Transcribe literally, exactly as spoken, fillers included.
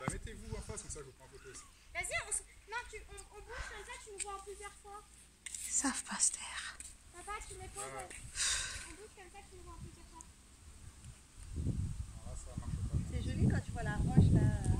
mettez-vous en face, comme ça je vous prends en photo aussi. Vas-y, on, s- non, tu, on, on bouge comme ça, tu nous vois en plusieurs fois. Ils savent pas se taire. Papa, tu m'épaules. Ouais, ouais. On bouge comme ça, tu nous vois en plusieurs fois. Alors là, ça marche pas. C'est joli quand tu vois la roche là.